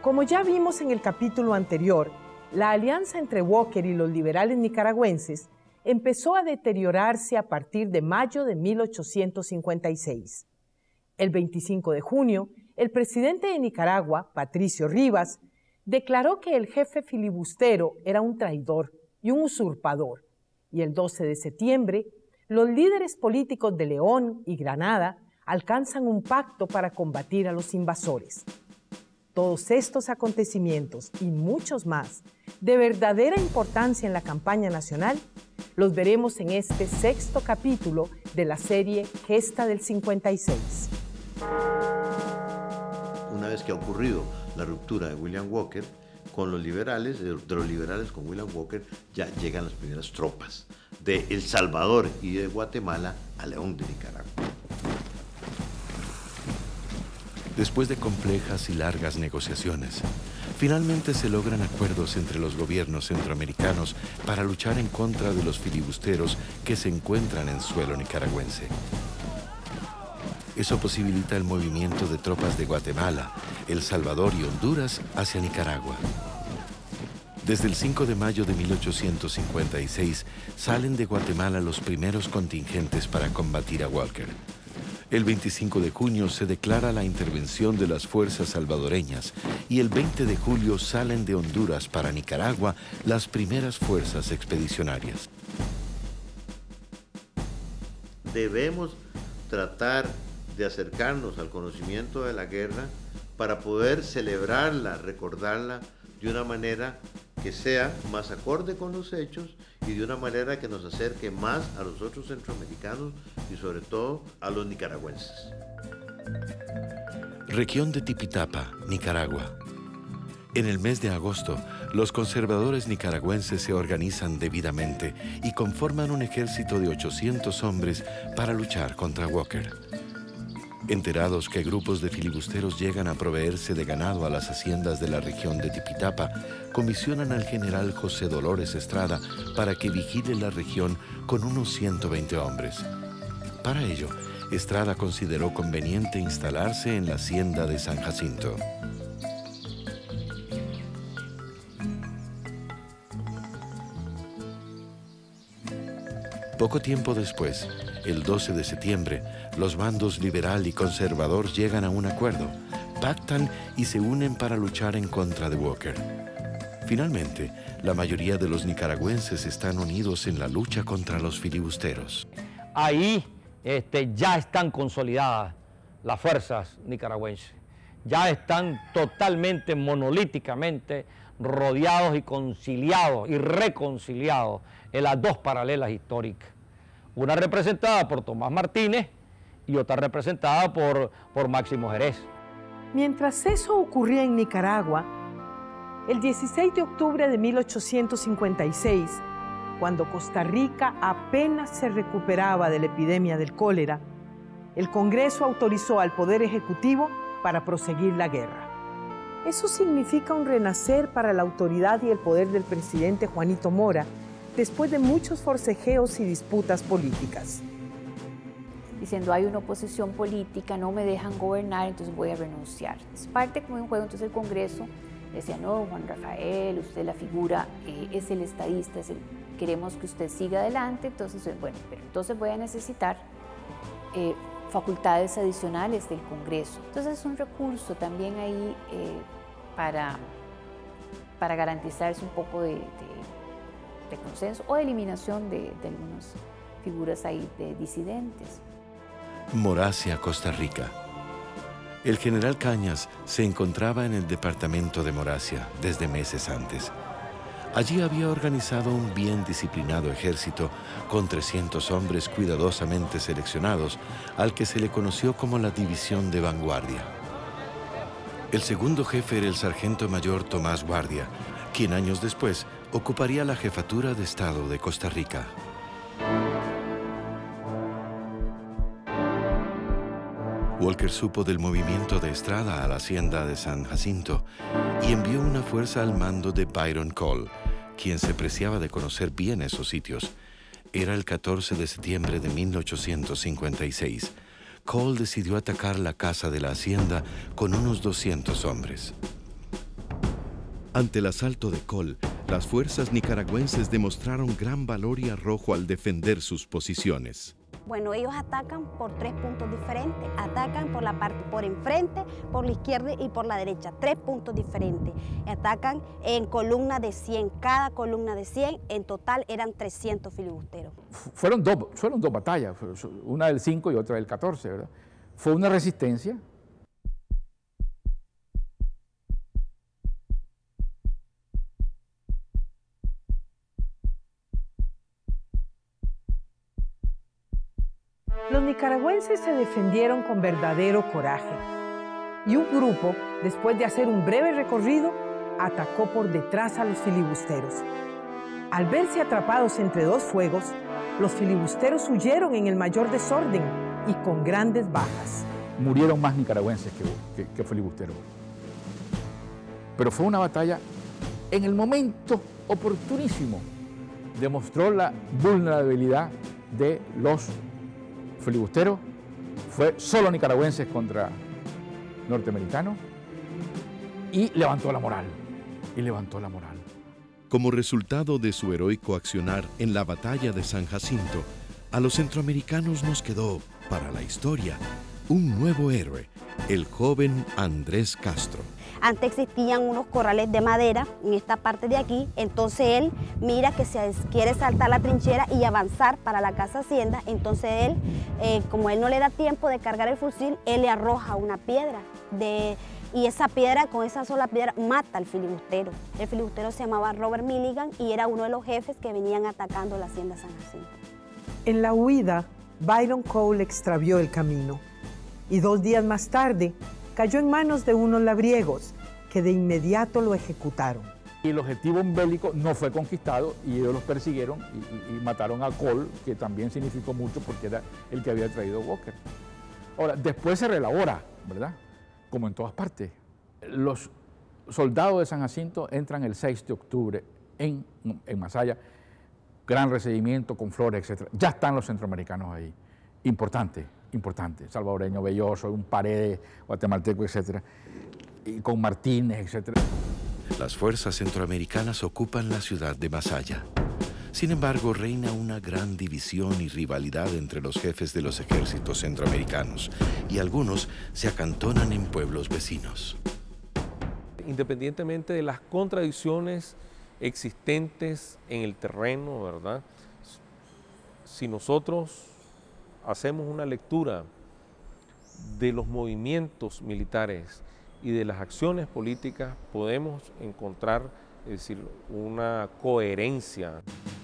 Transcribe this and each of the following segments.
Como ya vimos en el capítulo anterior, la alianza entre Walker y los liberales nicaragüenses empezó a deteriorarse a partir de mayo de 1856. El 25 de junio, el presidente de Nicaragua, Patricio Rivas, declaró que el jefe filibustero era un traidor y un usurpador, y el 12 de septiembre, los líderes políticos de León y Granada alcanzan un pacto para combatir a los invasores. Todos estos acontecimientos y muchos más de verdadera importancia en la campaña nacional los veremos en este sexto capítulo de la serie Gesta del 56. Una vez que ha ocurrido la ruptura de William Walker con los liberales, de los liberales con William Walker, ya llegan las primeras tropas de El Salvador y de Guatemala a León de Nicaragua. Después de complejas y largas negociaciones, finalmente se logran acuerdos entre los gobiernos centroamericanos para luchar en contra de los filibusteros que se encuentran en suelo nicaragüense. Eso posibilita el movimiento de tropas de Guatemala, El Salvador y Honduras hacia Nicaragua. Desde el 5 de mayo de 1856 salen de Guatemala los primeros contingentes para combatir a Walker. El 25 de junio se declara la intervención de las fuerzas salvadoreñas y el 20 de julio salen de Honduras para Nicaragua las primeras fuerzas expedicionarias. Debemos tratar de acercarnos al conocimiento de la guerra para poder celebrarla, recordarla de una manera que sea más acorde con los hechos y de una manera que nos acerque más a los otros centroamericanos y sobre todo a los nicaragüenses. Región de Tipitapa, Nicaragua. En el mes de agosto, los conservadores nicaragüenses se organizan debidamente y conforman un ejército de 800 hombres para luchar contra Walker. Enterados que grupos de filibusteros llegan a proveerse de ganado a las haciendas de la región de Tipitapa, comisionan al general José Dolores Estrada para que vigile la región con unos 120 hombres. Para ello, Estrada consideró conveniente instalarse en la hacienda de San Jacinto. Poco tiempo después, el 12 de septiembre, los bandos liberal y conservador llegan a un acuerdo, pactan y se unen para luchar en contra de Walker. Finalmente, la mayoría de los nicaragüenses están unidos en la lucha contra los filibusteros. Ahí ya están consolidadas las fuerzas nicaragüenses. Ya están totalmente, monolíticamente rodeados y conciliados y reconciliados en las dos paralelas históricas. Una representada por Tomás Martínez y otra representada por Máximo Jerez. Mientras eso ocurría en Nicaragua, el 16 de octubre de 1856, cuando Costa Rica apenas se recuperaba de la epidemia del cólera, el Congreso autorizó al Poder Ejecutivo para proseguir la guerra. Eso significa un renacer para la autoridad y el poder del presidente Juanito Mora, después de muchos forcejeos y disputas políticas. Diciendo, hay una oposición política, no me dejan gobernar, entonces voy a renunciar. Es parte como de un juego. Entonces el Congreso decía, no, Juan Rafael, usted la figura, es el estadista, queremos que usted siga adelante, entonces, bueno, pero entonces voy a necesitar facultades adicionales del Congreso. Entonces es un recurso también ahí para garantizarse un poco de consenso o de eliminación de algunas figuras ahí de disidentes. Moracia, Costa Rica. El general Cañas se encontraba en el departamento de Moracia desde meses antes. Allí había organizado un bien disciplinado ejército con 300 hombres cuidadosamente seleccionados, al que se le conoció como la División de Vanguardia. El segundo jefe era el sargento mayor Tomás Guardia, quien años después ocuparía la jefatura de Estado de Costa Rica. Walker supo del movimiento de Estrada a la hacienda de San Jacinto y envió una fuerza al mando de Byron Cole, quien se preciaba de conocer bien esos sitios. Era el 14 de septiembre de 1856. Cole decidió atacar la casa de la hacienda con unos 200 hombres. Ante el asalto de Col, las fuerzas nicaragüenses demostraron gran valor y arrojo al defender sus posiciones. Bueno, ellos atacan por 3 puntos diferentes. Atacan por la parte por enfrente, por la izquierda y por la derecha. 3 puntos diferentes. Atacan en columna de 100. Cada columna de 100, en total eran 300 filibusteros. Fueron dos batallas, una del 5 y otra del 14, ¿verdad? Fue una resistencia. Los nicaragüenses se defendieron con verdadero coraje y un grupo, después de hacer un breve recorrido, atacó por detrás a los filibusteros. Al verse atrapados entre dos fuegos, los filibusteros huyeron en el mayor desorden y con grandes bajas. Murieron más nicaragüenses que filibusteros. Pero fue una batalla en el momento oportunísimo. Demostró la vulnerabilidad de los filibusteros. Fue solo nicaragüenses contra norteamericanos y levantó la moral. Como resultado de su heroico accionar en la batalla de San Jacinto, a los centroamericanos nos quedó, para la historia, un nuevo héroe, el joven Andrés Castro. Antes existían unos corrales de madera en esta parte de aquí, entonces él mira que se quiere saltar la trinchera y avanzar para la casa hacienda, entonces él, como él no le da tiempo de cargar el fusil, él le arroja una piedra y esa piedra, con esa sola piedra, mata al filibustero. El filibustero se llamaba Robert Milligan y era uno de los jefes que venían atacando la hacienda San Jacinto. En la huida, Byron Cole extravió el camino y 2 días más tarde cayó en manos de unos labriegos que de inmediato lo ejecutaron. Y el objetivo bélico no fue conquistado y ellos los persiguieron y mataron a Cole, que también significó mucho porque era el que había traído Walker. Ahora, después se reelabora, ¿verdad? Como en todas partes. Los soldados de San Jacinto entran el 6 de octubre en Masaya, gran recibimiento con flores, etc. Ya están los centroamericanos ahí. Importante. Salvadoreño, Belloso, un Paredes, guatemalteco, etc. Y con Martínez, etc. Las fuerzas centroamericanas ocupan la ciudad de Masaya. Sin embargo, reina una gran división y rivalidad entre los jefes de los ejércitos centroamericanos y algunos se acantonan en pueblos vecinos. Independientemente de las contradicciones existentes en el terreno, ¿verdad? Si nosotros hacemos una lectura de los movimientos militares y de las acciones políticas, podemos encontrar, es decir, una coherencia.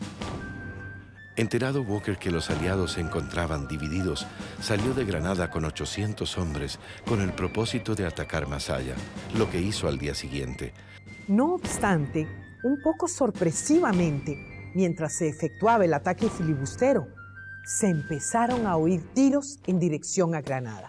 Enterado Walker que los aliados se encontraban divididos, salió de Granada con 800 hombres con el propósito de atacar Masaya, lo que hizo al día siguiente. No obstante, un poco sorpresivamente, mientras se efectuaba el ataque filibustero, se empezaron a oír tiros en dirección a Granada.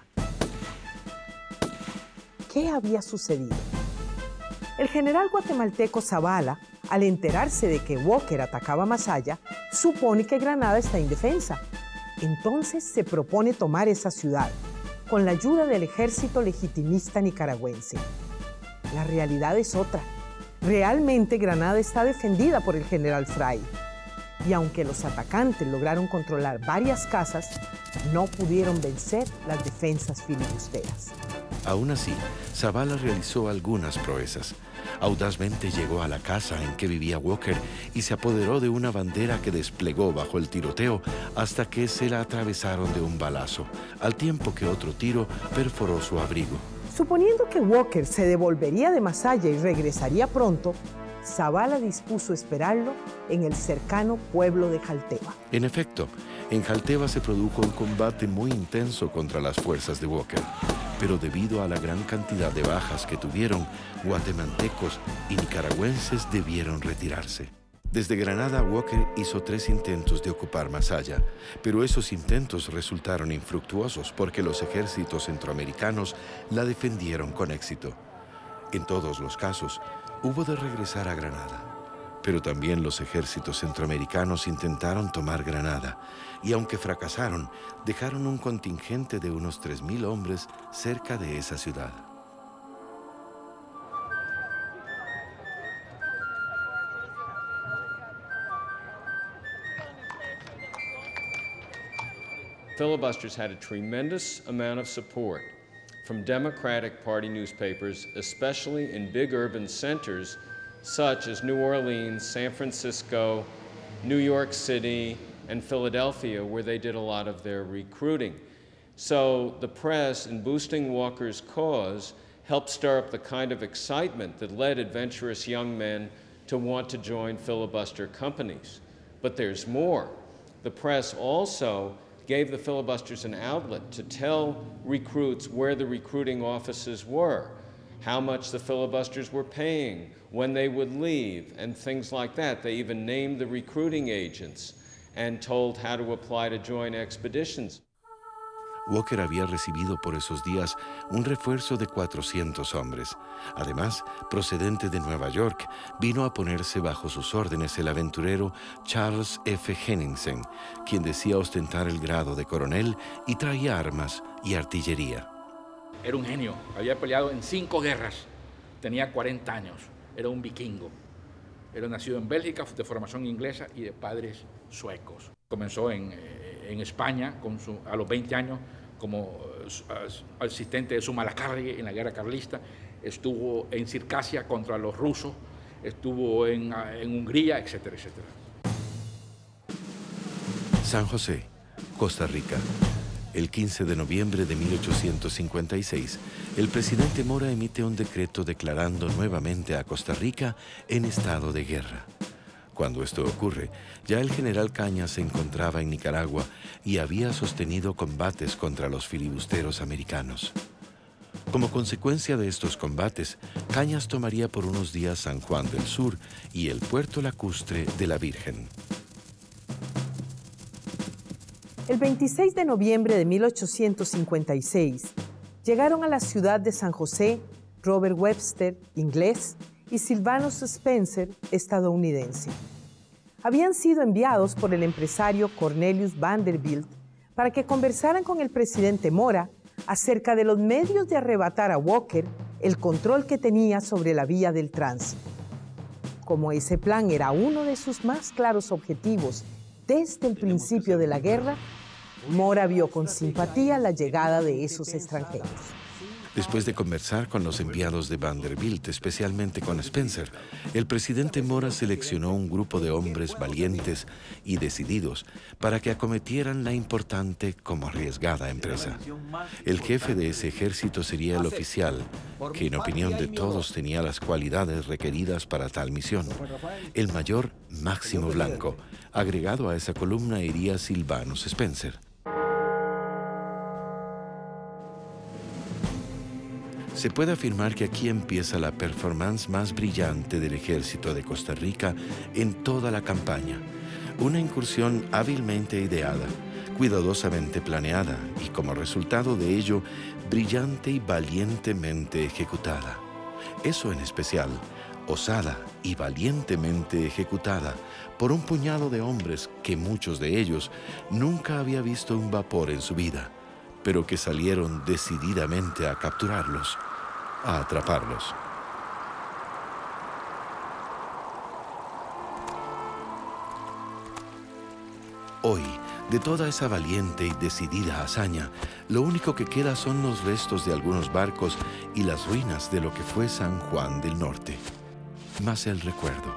¿Qué había sucedido? El general guatemalteco Zavala, al enterarse de que Walker atacaba Masaya, supone que Granada está indefensa. Entonces se propone tomar esa ciudad, con la ayuda del ejército legitimista nicaragüense. La realidad es otra. Realmente Granada está defendida por el general Fry. Y aunque los atacantes lograron controlar varias casas, no pudieron vencer las defensas filibusteras. Aún así, Zavala realizó algunas proezas. Audazmente llegó a la casa en que vivía Walker y se apoderó de una bandera que desplegó bajo el tiroteo hasta que se la atravesaron de un balazo, al tiempo que otro tiro perforó su abrigo. Suponiendo que Walker se devolvería de Masaya y regresaría pronto, Zavala dispuso esperarlo en el cercano pueblo de Jalteba. En efecto, en Jalteba se produjo un combate muy intenso contra las fuerzas de Walker, pero debido a la gran cantidad de bajas que tuvieron, guatemaltecos y nicaragüenses debieron retirarse. Desde Granada, Walker hizo 3 intentos de ocupar Masaya, pero esos intentos resultaron infructuosos porque los ejércitos centroamericanos la defendieron con éxito. En todos los casos, hubo de regresar a Granada. Pero también los ejércitos centroamericanos intentaron tomar Granada y aunque fracasaron, dejaron un contingente de unos 3.000 hombres cerca de esa ciudad. filibusters had a tremendous amount of support from Democratic Party newspapers, especially in big urban centers such as New Orleans, San Francisco, New York City, and Philadelphia, where they did a lot of their recruiting. So the press, in boosting Walker's cause, helped stir up the kind of excitement that led adventurous young men to want to join filibuster companies. But there's more. The press also gave the filibusters an outlet to tell recruits where the recruiting offices were, how much the filibusters were paying, when they would leave, and things like that. They even named the recruiting agents and told how to apply to join expeditions. Walker había recibido por esos días un refuerzo de 400 hombres. Además, procedente de Nueva York, vino a ponerse bajo sus órdenes el aventurero Charles F. Henningsen, quien decía ostentar el grado de coronel y traía armas y artillería. Era un genio, había peleado en 5 guerras, tenía 40 años, era un vikingo. Era nacido en Bélgica, de formación inglesa y de padres suecos. Comenzó en España a los 20 años como asistente de Zumalacárregui en la guerra carlista. Estuvo en Circasia contra los rusos, estuvo en Hungría, etcétera, etcétera. San José, Costa Rica. El 15 de noviembre de 1856, el presidente Mora emite un decreto declarando nuevamente a Costa Rica en estado de guerra. Cuando esto ocurre, ya el general Cañas se encontraba en Nicaragua y había sostenido combates contra los filibusteros americanos. Como consecuencia de estos combates, Cañas tomaría por unos días San Juan del Sur y el puerto lacustre de la Virgen. El 26 de noviembre de 1856, llegaron a la ciudad de San José Robert Webster, inglés, y Sylvanus Spencer, estadounidense. Habían sido enviados por el empresario Cornelius Vanderbilt para que conversaran con el presidente Mora acerca de los medios de arrebatar a Walker el control que tenía sobre la vía del tránsito. Como ese plan era uno de sus más claros objetivos desde el principio de la guerra, Mora vio con simpatía la llegada de esos extranjeros. Después de conversar con los enviados de Vanderbilt, especialmente con Spencer, el presidente Mora seleccionó un grupo de hombres valientes y decididos para que acometieran la importante como arriesgada empresa. El jefe de ese ejército sería el oficial, que en opinión de todos tenía las cualidades requeridas para tal misión, el mayor Máximo Blanco. Agregado a esa columna iría Sylvanus Spencer. Se puede afirmar que aquí empieza la performance más brillante del ejército de Costa Rica en toda la campaña. Una incursión hábilmente ideada, cuidadosamente planeada y como resultado de ello, brillante y valientemente ejecutada. Eso en especial, osada y valientemente ejecutada por un puñado de hombres que muchos de ellos nunca había visto un vapor en su vida, pero que salieron decididamente a capturarlos, a atraparlos. Hoy, de toda esa valiente y decidida hazaña, lo único que queda son los restos de algunos barcos y las ruinas de lo que fue San Juan del Norte. Más el recuerdo.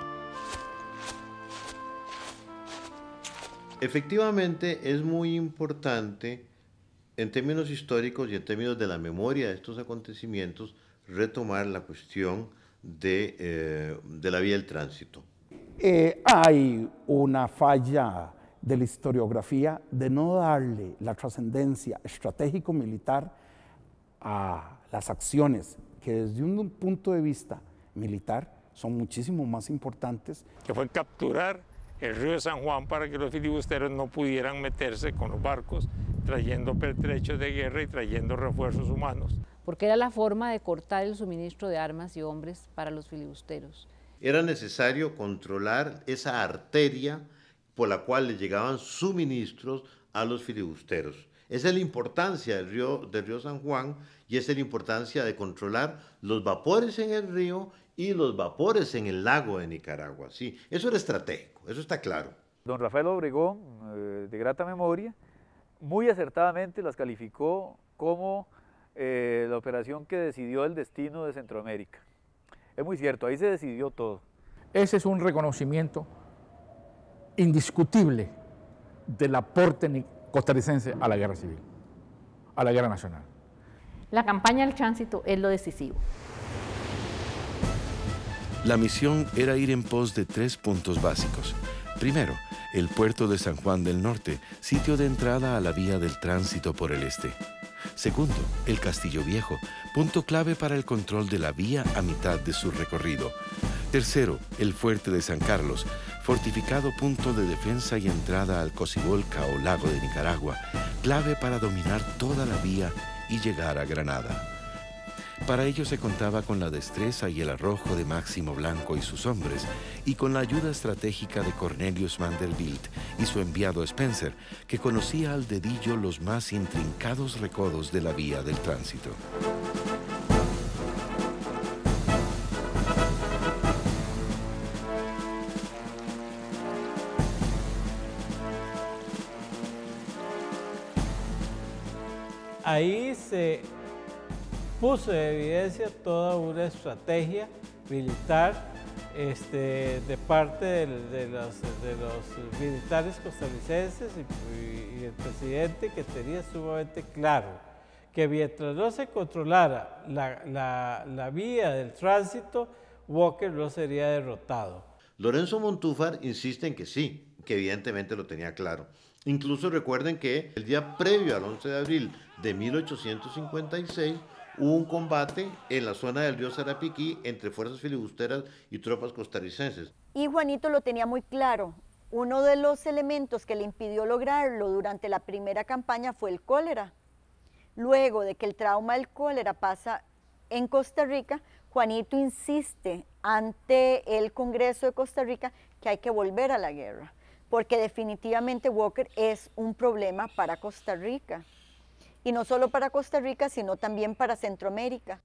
Efectivamente, es muy importante, en términos históricos y en términos de la memoria de estos acontecimientos, retomar la cuestión de la vía del tránsito. Hay una falla de la historiografía de no darle la trascendencia estratégico-militar a las acciones que desde un punto de vista militar son muchísimo más importantes. Que fue capturar el río de San Juan para que los filibusteros no pudieran meterse con los barcos trayendo pertrechos de guerra y trayendo refuerzos humanos. Porque era la forma de cortar el suministro de armas y hombres para los filibusteros. Era necesario controlar esa arteria por la cual le llegaban suministros a los filibusteros. Esa es la importancia del río San Juan y esa es la importancia de controlar los vapores en el río y los vapores en el lago de Nicaragua. Sí, eso era estratégico, eso está claro. Don Rafael Obregón, de grata memoria, muy acertadamente las calificó como la operación que decidió el destino de Centroamérica. Es muy cierto, ahí se decidió todo. Ese es un reconocimiento indiscutible del aporte costarricense a la guerra civil, a la guerra nacional. La campaña del tránsito es lo decisivo. La misión era ir en pos de 3 puntos básicos. Primero, el puerto de San Juan del Norte, sitio de entrada a la vía del tránsito por el este. Segundo, el Castillo Viejo, punto clave para el control de la vía a mitad de su recorrido. Tercero, el Fuerte de San Carlos, fortificado punto de defensa y entrada al Cocibolca o Lago de Nicaragua, clave para dominar toda la vía y llegar a Granada. Para ello se contaba con la destreza y el arrojo de Máximo Blanco y sus hombres, y con la ayuda estratégica de Cornelius Vanderbilt y su enviado Spencer, que conocía al dedillo los más intrincados recodos de la vía del tránsito. Ahí se puso en evidencia toda una estrategia militar de parte de los militares costarricenses y el presidente, que tenía sumamente claro que mientras no se controlara la vía del tránsito, Walker no sería derrotado. Lorenzo Montúfar insiste en que sí, que evidentemente lo tenía claro. Incluso recuerden que el día previo al 11 de abril de 1856 hubo un combate en la zona del río Sarapiquí entre fuerzas filibusteras y tropas costarricenses. Y Juanito lo tenía muy claro. Uno de los elementos que le impidió lograrlo durante la primera campaña fue el cólera. Luego de que el trauma del cólera pasa en Costa Rica, Juanito insiste ante el Congreso de Costa Rica que hay que volver a la guerra, porque definitivamente Walker es un problema para Costa Rica. Y no solo para Costa Rica, sino también para Centroamérica.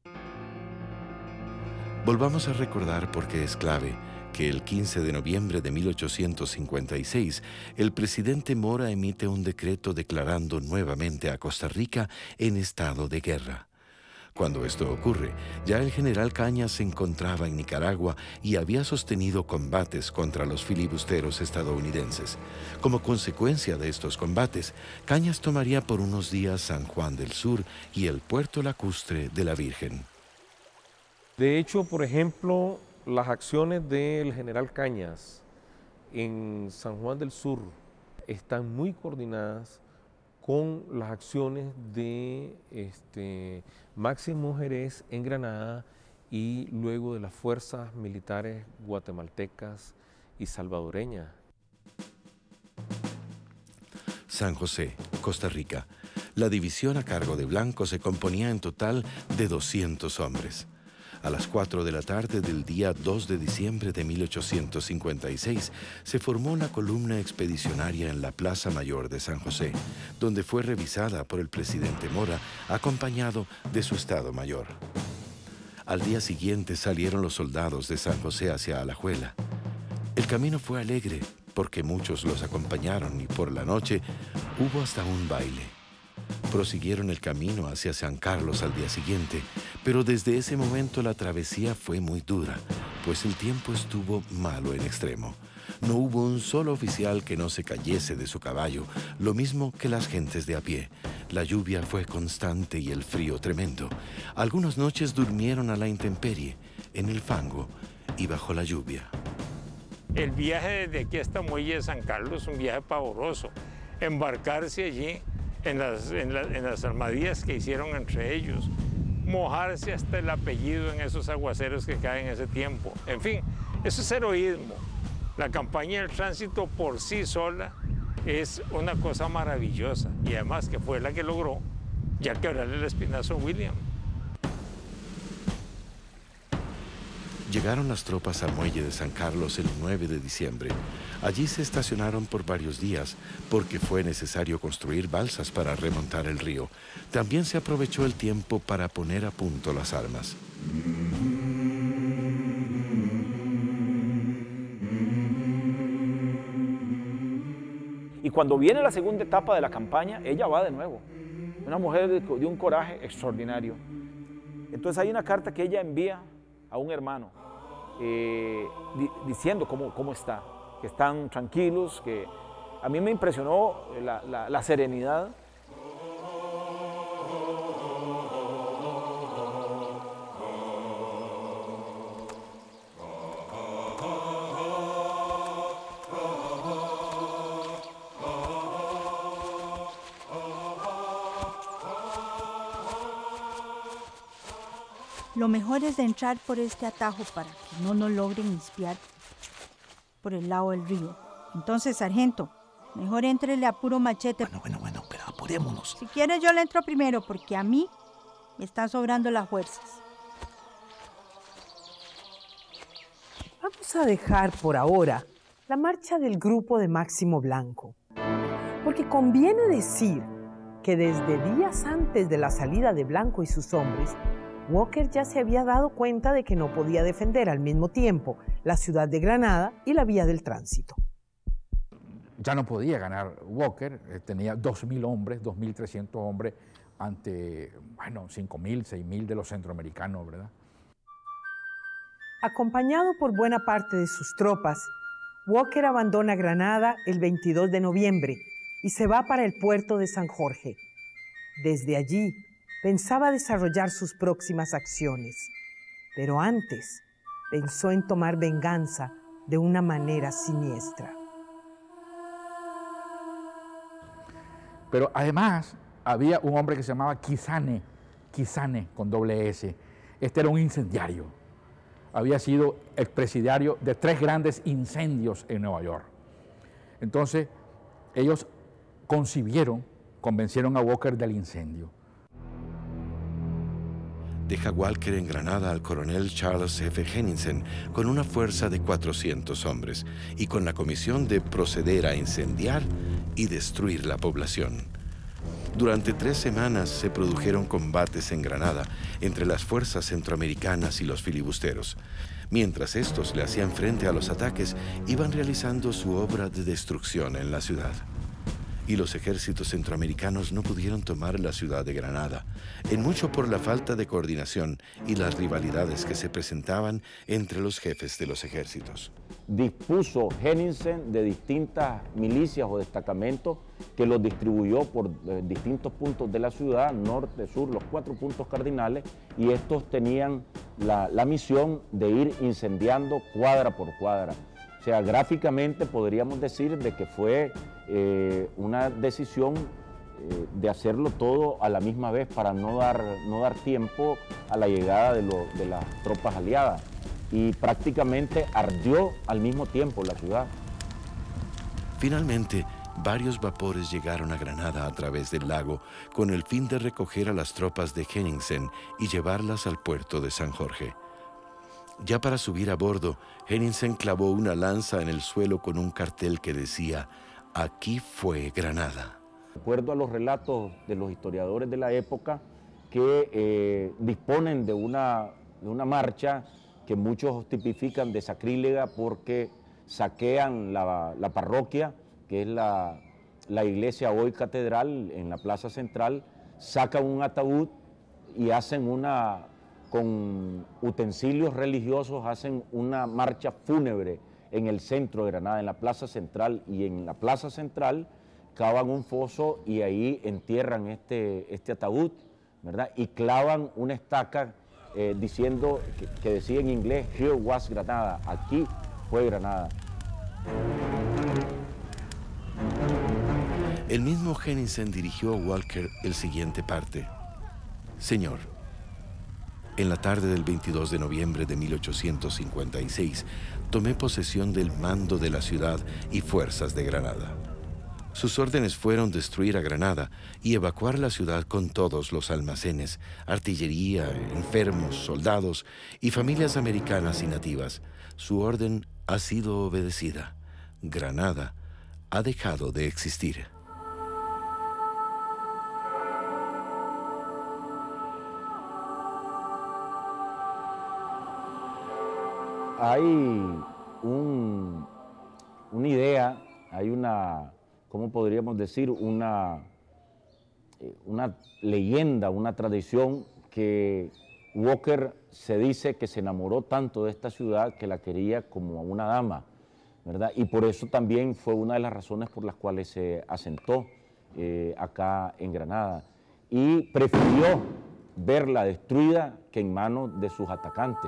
Volvamos a recordar, porque es clave, que el 15 de noviembre de 1856, el presidente Mora emite un decreto declarando nuevamente a Costa Rica en estado de guerra. Cuando esto ocurre, ya el general Cañas se encontraba en Nicaragua y había sostenido combates contra los filibusteros estadounidenses. Como consecuencia de estos combates, Cañas tomaría por unos días San Juan del Sur y el puerto lacustre de la Virgen. De hecho, por ejemplo, las acciones del general Cañas en San Juan del Sur están muy coordinadas con las acciones de Máximo Jerez en Granada y luego de las fuerzas militares guatemaltecas y salvadoreñas. San José, Costa Rica. La división a cargo de Blanco se componía en total de 200 hombres. A las 4 de la tarde del día 2 de diciembre de 1856 se formó la columna expedicionaria en la Plaza Mayor de San José, donde fue revisada por el presidente Mora, acompañado de su Estado Mayor. Al día siguiente salieron los soldados de San José hacia Alajuela. El camino fue alegre porque muchos los acompañaron y por la noche hubo hasta un baile. Prosiguieron el camino hacia San Carlos al día siguiente, pero desde ese momento la travesía fue muy dura, pues el tiempo estuvo malo en extremo. No hubo un solo oficial que no se cayese de su caballo, lo mismo que las gentes de a pie. La lluvia fue constante y el frío tremendo. Algunas noches durmieron a la intemperie, en el fango y bajo la lluvia. El viaje desde aquí hasta Muelle de San Carlos es un viaje pavoroso. Embarcarse allí en las armadillas que hicieron entre ellos, mojarse hasta el apellido en esos aguaceros que caen en ese tiempo. En fin, eso es heroísmo. La campaña del tránsito por sí sola es una cosa maravillosa y además que fue la que logró ya quebrarle el espinazo a William. Llegaron las tropas al muelle de San Carlos el 9 de diciembre. Allí se estacionaron por varios días porque fue necesario construir balsas para remontar el río. También se aprovechó el tiempo para poner a punto las armas. Y cuando viene la segunda etapa de la campaña, ella va de nuevo. Una mujer de un coraje extraordinario. Entonces hay una carta que ella envía a un hermano diciendo cómo está, que están tranquilos, que a mí me impresionó la serenidad. Lo mejor es entrar por este atajo para que no nos logren espiar por el lado del río. Entonces, sargento, mejor éntrele a puro machete. Bueno, pero apurémonos. Si quiere yo le entro primero, porque a mí me están sobrando las fuerzas. Vamos a dejar por ahora la marcha del grupo de Máximo Blanco, porque conviene decir que desde días antes de la salida de Blanco y sus hombres, Walker ya se había dado cuenta de que no podía defender al mismo tiempo la ciudad de Granada y la vía del tránsito. Ya no podía ganar Walker, tenía 2.000 hombres, 2.300 hombres ante, 5.000, 6.000 de los centroamericanos, ¿verdad? Acompañado por buena parte de sus tropas, Walker abandona Granada el 22 de noviembre y se va para el puerto de San Jorge. Desde allí, pensaba desarrollar sus próximas acciones, pero antes pensó en tomar venganza de una manera siniestra. Pero además había un hombre que se llamaba Quizane con doble S. Este era un incendiario. Había sido expresidiario de 3 grandes incendios en Nueva York. Entonces, ellos convencieron a Walker del incendio. Deja Walker en Granada al coronel Charles F. Henningsen con una fuerza de 400 hombres y con la comisión de proceder a incendiar y destruir la población. Durante 3 semanas se produjeron combates en Granada entre las fuerzas centroamericanas y los filibusteros. Mientras estos le hacían frente a los ataques, iban realizando su obra de destrucción en la ciudad. Y los ejércitos centroamericanos no pudieron tomar la ciudad de Granada, en mucho por la falta de coordinación y las rivalidades que se presentaban entre los jefes de los ejércitos. Dispuso Henningsen de distintas milicias o destacamentos que los distribuyó por distintos puntos de la ciudad, norte, sur, los 4 puntos cardinales, y estos tenían la misión de ir incendiando cuadra por cuadra. O sea, gráficamente podríamos decir de que fue una decisión de hacerlo todo a la misma vez para no dar tiempo a la llegada de las tropas aliadas. Y prácticamente ardió al mismo tiempo la ciudad. Finalmente, varios vapores llegaron a Granada a través del lago con el fin de recoger a las tropas de Henningsen y llevarlas al puerto de San Jorge. Ya para subir a bordo, Henningsen clavó una lanza en el suelo con un cartel que decía: "Aquí fue Granada". De acuerdo a los relatos de los historiadores de la época, que disponen de una marcha que muchos tipifican de sacrílega porque saquean la parroquia, que es la iglesia hoy catedral en la plaza central, sacan un ataúd y hacen con utensilios religiosos, hacen una marcha fúnebre en el centro de Granada, en la plaza central, y en la plaza central cavan un foso y ahí entierran este ataúd, ¿verdad? Y clavan una estaca diciendo, que decía en inglés, "Here was Granada", aquí fue Granada. El mismo Henningsen dirigió a Walker el siguiente parte: "Señor, en la tarde del 22 de noviembre de 1856, tomé posesión del mando de la ciudad y fuerzas de Granada. Sus órdenes fueron destruir a Granada y evacuar la ciudad con todos los almacenes, artillería, enfermos, soldados y familias americanas y nativas. Su orden ha sido obedecida. Granada ha dejado de existir". Hay una idea, hay ¿cómo podríamos decir? Una leyenda, una tradición que Walker se dice que se enamoró tanto de esta ciudad que la quería como a una dama, ¿verdad? Y por eso también fue una de las razones por las cuales se asentó acá en Granada y prefirió verla destruida que en manos de sus atacantes.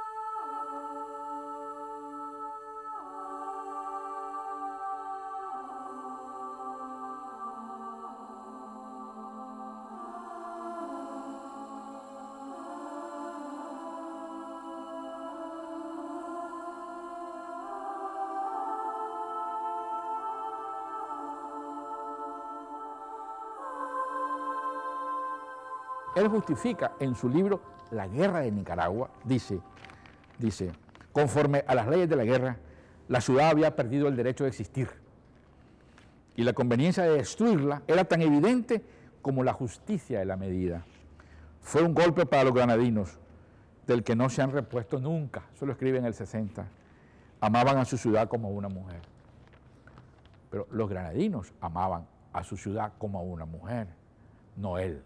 Él justifica en su libro La Guerra de Nicaragua, dice, conforme a las leyes de la guerra, la ciudad había perdido el derecho de existir y la conveniencia de destruirla era tan evidente como la justicia de la medida. Fue un golpe para los granadinos, del que no se han repuesto nunca, eso lo escribe en el 60. Amaban a su ciudad como a una mujer. Pero los granadinos amaban a su ciudad como a una mujer, no él.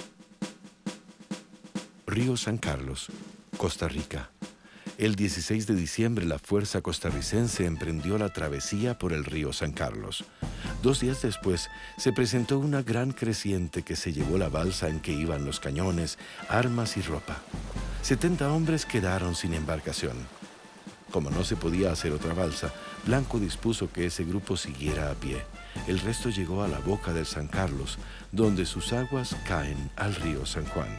Río San Carlos, Costa Rica. El 16 de diciembre la fuerza costarricense emprendió la travesía por el río San Carlos. 2 días después se presentó una gran creciente que se llevó la balsa en que iban los cañones, armas y ropa. 70 hombres quedaron sin embarcación. Como no se podía hacer otra balsa, Blanco dispuso que ese grupo siguiera a pie. El resto llegó a la boca del San Carlos, donde sus aguas caen al río San Juan.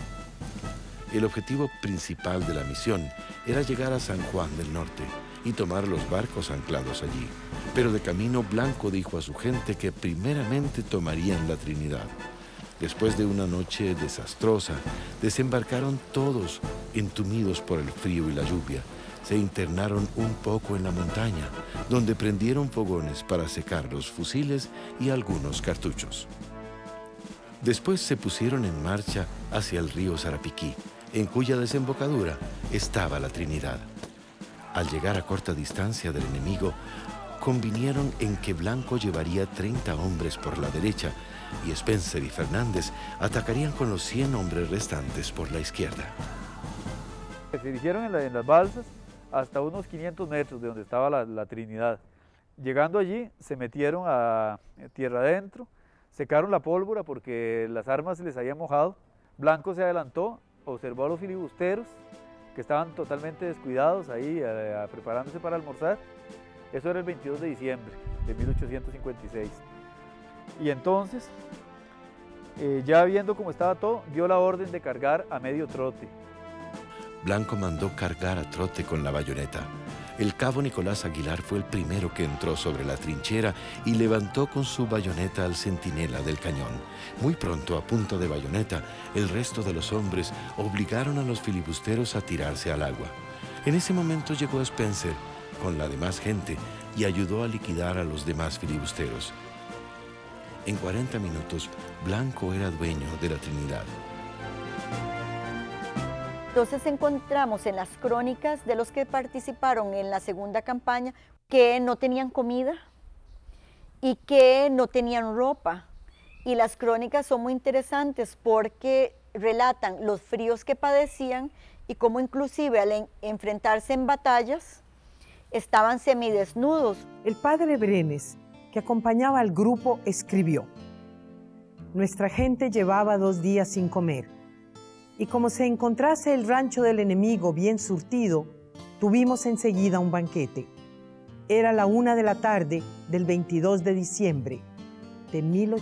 El objetivo principal de la misión era llegar a San Juan del Norte y tomar los barcos anclados allí. Pero de camino Blanco dijo a su gente que primeramente tomarían la Trinidad. Después de una noche desastrosa, desembarcaron todos, entumidos por el frío y la lluvia. Se internaron un poco en la montaña, donde prendieron fogones para secar los fusiles y algunos cartuchos. Después se pusieron en marcha hacia el río Sarapiquí, en cuya desembocadura estaba la Trinidad. Al llegar a corta distancia del enemigo, convinieron en que Blanco llevaría 30 hombres por la derecha y Spencer y Fernández atacarían con los 100 hombres restantes por la izquierda. Se dirigieron en las balsas hasta unos 500 metros de donde estaba la Trinidad. Llegando allí, se metieron a tierra adentro, secaron la pólvora porque las armas se les habían mojado. Blanco se adelantó, observó a los filibusteros que estaban totalmente descuidados ahí, preparándose para almorzar. Eso era el 22 de diciembre de 1856. Y entonces, ya viendo cómo estaba todo, dio la orden de cargar a medio trote. Blanco mandó cargar a trote con la bayoneta. El cabo Nicolás Aguilar fue el primero que entró sobre la trinchera y levantó con su bayoneta al centinela del cañón. Muy pronto, a punta de bayoneta, el resto de los hombres obligaron a los filibusteros a tirarse al agua. En ese momento llegó Spencer con la demás gente y ayudó a liquidar a los demás filibusteros. En 40 minutos, Blanco era dueño de la Trinidad. Entonces encontramos en las crónicas de los que participaron en la segunda campaña que no tenían comida y que no tenían ropa. Y las crónicas son muy interesantes porque relatan los fríos que padecían y cómo inclusive al enfrentarse en batallas estaban semidesnudos. El padre Brenes, que acompañaba al grupo, escribió: nuestra gente llevaba 2 días sin comer. Y como se encontrase el rancho del enemigo bien surtido, tuvimos enseguida un banquete. Era la 1 de la tarde del 22 de diciembre de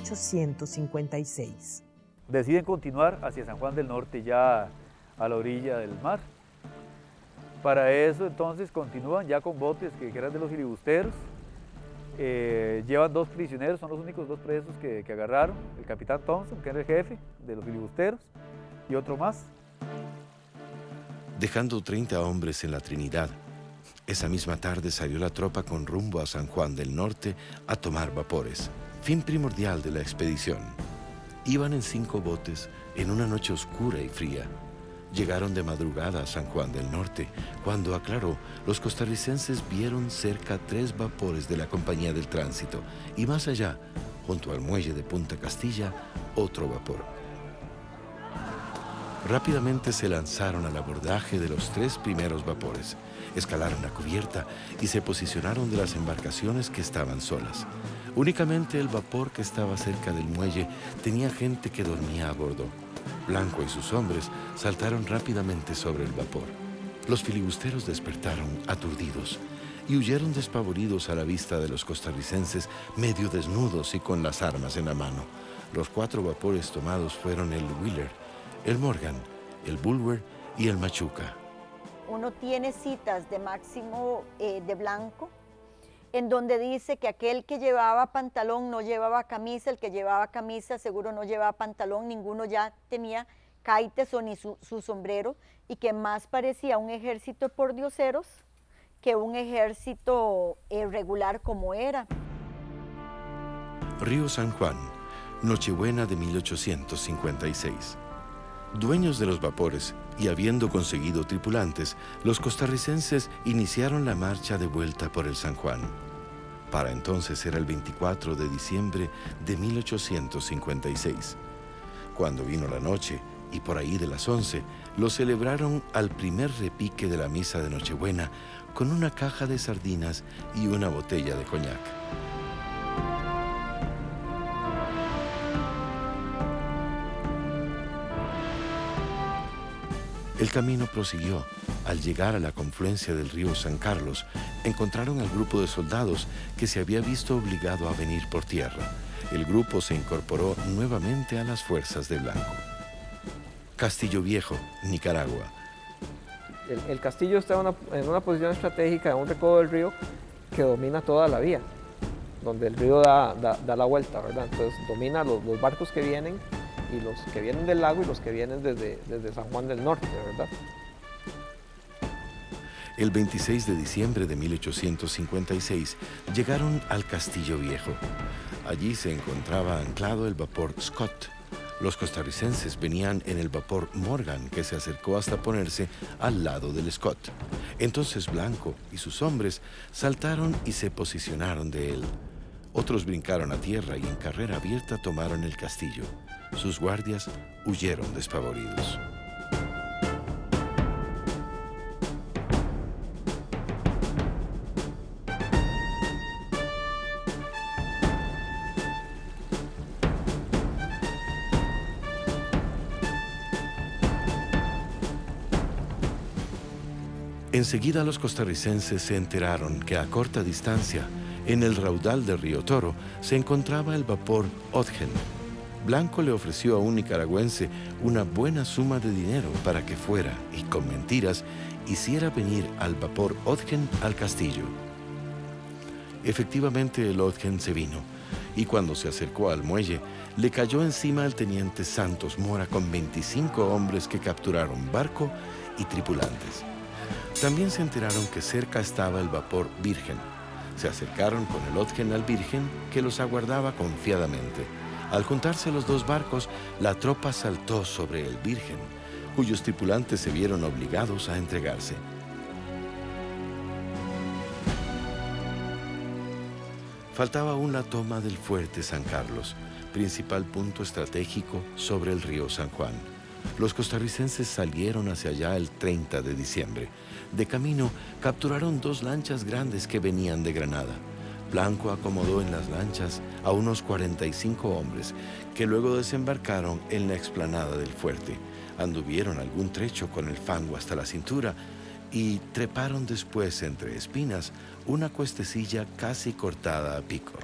1856. Deciden continuar hacia San Juan del Norte, ya a la orilla del mar. Para eso entonces continúan ya con botes que eran de los filibusteros. Llevan 2 prisioneros, son los únicos 2 presos que agarraron. El capitán Thompson, que era el jefe de los filibusteros, y otro más. Dejando 30 hombres en la Trinidad, esa misma tarde salió la tropa con rumbo a San Juan del Norte a tomar vapores, fin primordial de la expedición. Iban en 5 botes en una noche oscura y fría. Llegaron de madrugada a San Juan del Norte. Cuando aclaró, los costarricenses vieron cerca 3 vapores de la Compañía del Tránsito y más allá, junto al muelle de Punta Castilla, otro vapor. Rápidamente se lanzaron al abordaje de los 3 primeros vapores, escalaron la cubierta y se posicionaron de las embarcaciones que estaban solas. Únicamente el vapor que estaba cerca del muelle tenía gente que dormía a bordo. Blanco y sus hombres saltaron rápidamente sobre el vapor. Los filibusteros despertaron aturdidos y huyeron despavoridos a la vista de los costarricenses medio desnudos y con las armas en la mano. Los 4 vapores tomados fueron el Wheeler, el Morgan, el Bulwer y el Machuca. Uno tiene citas de Máximo de Blanco, en donde dice que aquel que llevaba pantalón no llevaba camisa, el que llevaba camisa seguro no llevaba pantalón, ninguno ya tenía caites o ni su sombrero, y que más parecía un ejército de pordioseros que un ejército regular como era. Río San Juan, Nochebuena de 1856. Dueños de los vapores y habiendo conseguido tripulantes, los costarricenses iniciaron la marcha de vuelta por el San Juan. Para entonces era el 24 de diciembre de 1856. Cuando vino la noche, y por ahí de las 11, lo celebraron al primer repique de la misa de Nochebuena con una caja de sardinas y una botella de coñac. El camino prosiguió. Al llegar a la confluencia del río San Carlos, encontraron al grupo de soldados que se había visto obligado a venir por tierra. El grupo se incorporó nuevamente a las fuerzas de Blanco. Castillo Viejo, Nicaragua. El castillo está en una posición estratégica en un recodo del río que domina toda la vía, donde el río da la vuelta, ¿verdad? Entonces domina los barcos que vienen, y los que vienen del lago y los que vienen desde San Juan del Norte, ¿verdad? El 26 de diciembre de 1856 llegaron al Castillo Viejo. Allí se encontraba anclado el vapor Scott. Los costarricenses venían en el vapor Morgan, que se acercó hasta ponerse al lado del Scott. Entonces Blanco y sus hombres saltaron y se posicionaron de él. Otros brincaron a tierra y en carrera abierta tomaron el castillo. Sus guardias huyeron despavoridos. Enseguida los costarricenses se enteraron que a corta distancia, en el raudal del río Toro, se encontraba el vapor Odgen. Blanco le ofreció a un nicaragüense una buena suma de dinero para que fuera y con mentiras hiciera venir al vapor Odgen al castillo. Efectivamente el Odgen se vino y cuando se acercó al muelle le cayó encima al teniente Santos Mora con 25 hombres que capturaron barco y tripulantes. También se enteraron que cerca estaba el vapor Virgen. Se acercaron con el Odgen al Virgen, que los aguardaba confiadamente. Al juntarse los 2 barcos, la tropa saltó sobre el Virgen, cuyos tripulantes se vieron obligados a entregarse. Faltaba aún la toma del fuerte San Carlos, principal punto estratégico sobre el río San Juan. Los costarricenses salieron hacia allá el 30 de diciembre. De camino, capturaron 2 lanchas grandes que venían de Granada. Blanco acomodó en las lanchas a unos 45 hombres que luego desembarcaron en la explanada del fuerte. Anduvieron algún trecho con el fango hasta la cintura y treparon después entre espinas una cuestecilla casi cortada a pico.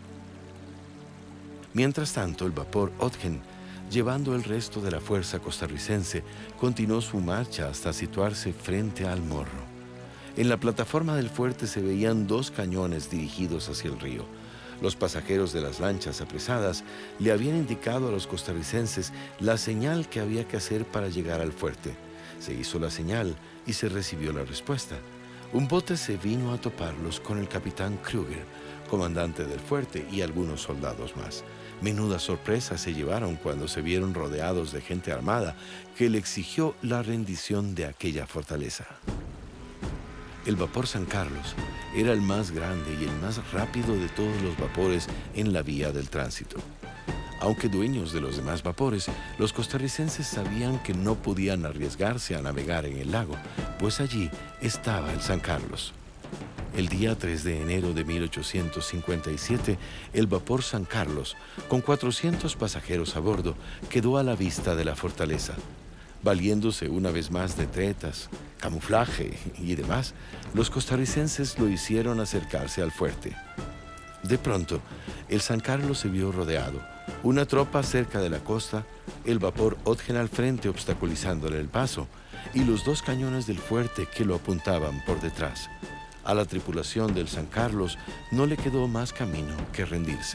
Mientras tanto, el vapor Odgen, llevando el resto de la fuerza costarricense, continuó su marcha hasta situarse frente al Morro. En la plataforma del fuerte se veían 2 cañones dirigidos hacia el río. Los pasajeros de las lanchas apresadas le habían indicado a los costarricenses la señal que había que hacer para llegar al fuerte. Se hizo la señal y se recibió la respuesta. Un bote se vino a toparlos con el capitán Kruger, comandante del fuerte, y algunos soldados más. Menuda sorpresa se llevaron cuando se vieron rodeados de gente armada que le exigió la rendición de aquella fortaleza. El vapor San Carlos era el más grande y el más rápido de todos los vapores en la vía del tránsito. Aunque dueños de los demás vapores, los costarricenses sabían que no podían arriesgarse a navegar en el lago, pues allí estaba el San Carlos. El día 3 de enero de 1857, el vapor San Carlos, con 400 pasajeros a bordo, quedó a la vista de la fortaleza. Valiéndose una vez más de tretas, camuflaje y demás, los costarricenses lo hicieron acercarse al fuerte. De pronto, el San Carlos se vio rodeado. Una tropa cerca de la costa, el vapor Otgen al frente obstaculizándole el paso, y los 2 cañones del fuerte que lo apuntaban por detrás. A la tripulación del San Carlos no le quedó más camino que rendirse.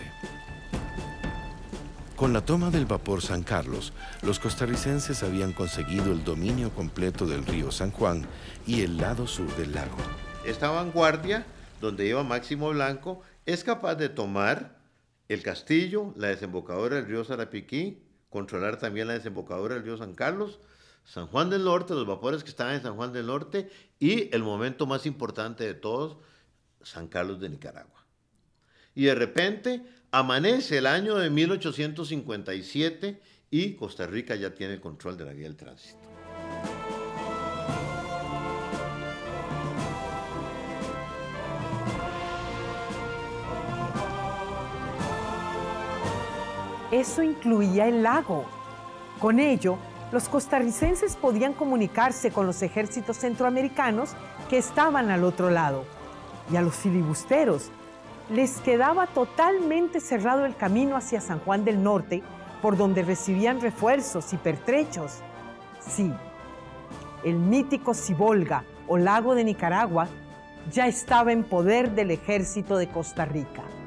Con la toma del vapor San Carlos, los costarricenses habían conseguido el dominio completo del río San Juan y el lado sur del lago. Esta vanguardia, donde iba Máximo Blanco, es capaz de tomar el castillo, la desembocadura del río Sarapiquí, controlar también la desembocadura del río San Carlos, San Juan del Norte, los vapores que estaban en San Juan del Norte, y el momento más importante de todos, San Carlos de Nicaragua. Y de repente amanece el año de 1857 y Costa Rica ya tiene el control de la vía del tránsito. Eso incluía el lago. Con ello, los costarricenses podían comunicarse con los ejércitos centroamericanos que estaban al otro lado. Y a los filibusteros les quedaba totalmente cerrado el camino hacia San Juan del Norte, por donde recibían refuerzos y pertrechos. Sí, el mítico Cibolga, o lago de Nicaragua, ya estaba en poder del ejército de Costa Rica.